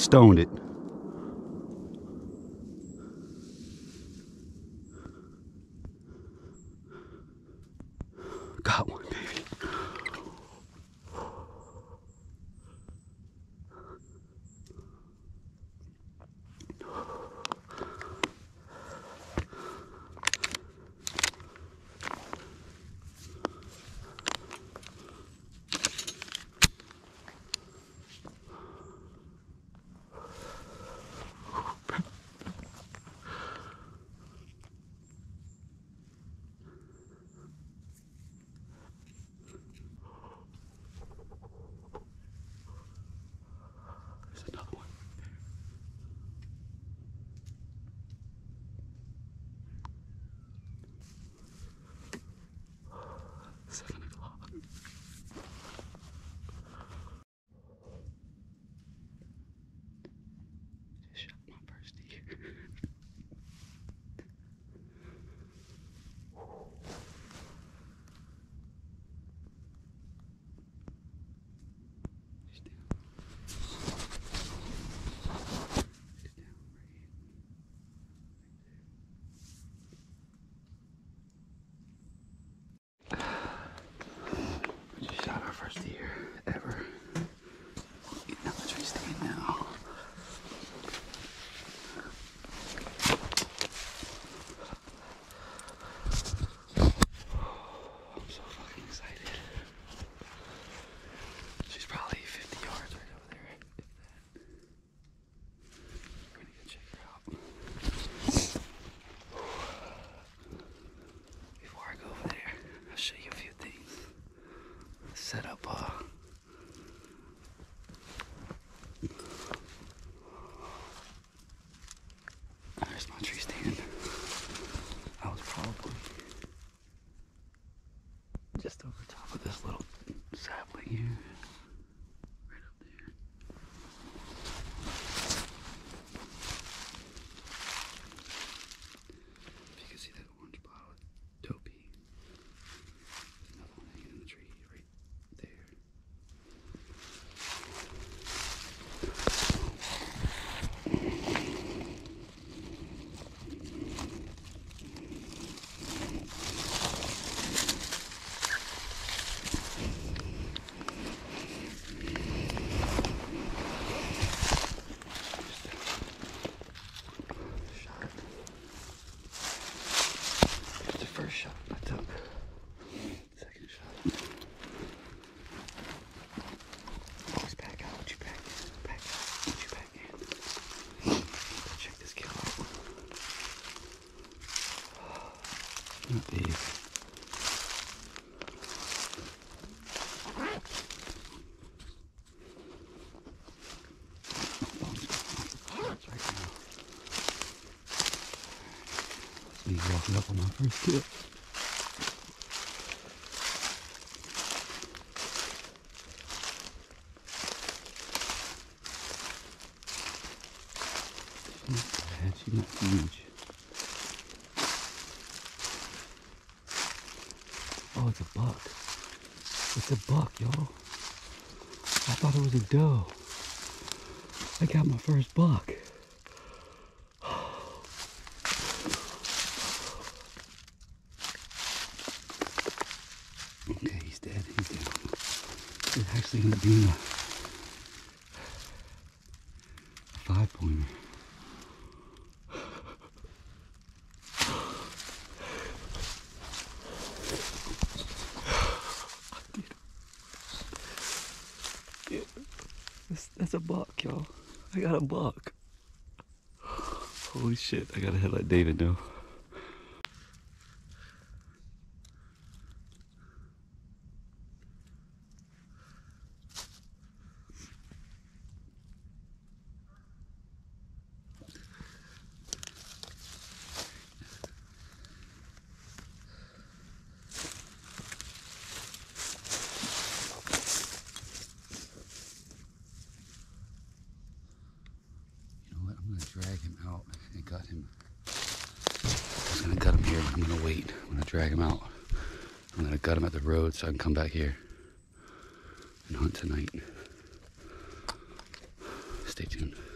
stoned it. Got one, baby. There's another one. 7 o'clock. Just shot my first deer. She's down. She's down right. We just shot our first deer ever. Getting out the tree stand now. I'm so fucking excited. She's probably 50 yards right over there. If that. We're gonna go check her out. Before I go over there, I'll show you a few things. Set up there's my tree stand. I was probably just over top of this little sapling here. Right up there. If you can see that orange bottle of Dopey. There's another one hanging in the tree right there. That's the first shot I took. Second shot. Always back out. What you back in? Back out. What you back in? Let's check this kill out. Not big. Right now. Me walking up on my first kill. She's not bad, she's not huge. Oh, it's a buck. It's a buck, y'all. I thought it was a doe. I got my first buck. Okay, he's dead. He's down. It's actually going to be a 5-pointer. That's a buck, y'all. I got a buck. Holy shit, I gotta let David know. Drag him out and gut him. I was gonna gut him here, but I'm gonna wait. I'm gonna drag him out. I'm gonna gut him at the road so I can come back here and hunt tonight. Stay tuned.